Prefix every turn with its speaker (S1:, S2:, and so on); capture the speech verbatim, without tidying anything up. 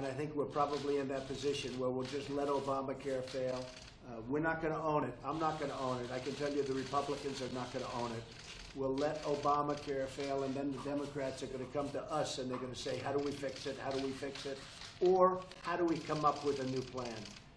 S1: and I think we're probably in that position where we'll just let Obamacare fail. Uh, we're not going to own it. I'm not going to own it. I can tell you the Republicans are not going to own it. We'll let Obamacare fail, and then the Democrats are going to come to us, and they're going to say, how do we fix it? How do we fix it? Or how do we come up with a new plan?